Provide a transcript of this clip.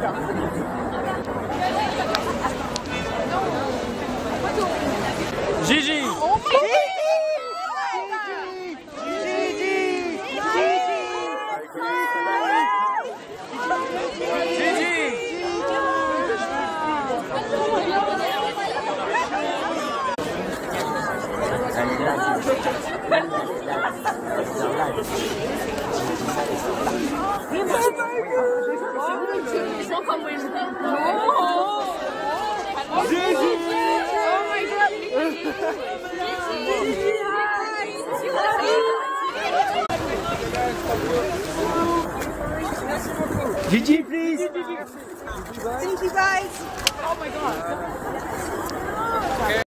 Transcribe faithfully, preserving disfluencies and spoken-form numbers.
Gigi. Oh my God. Gigi, please. Thank you guys. Oh my God.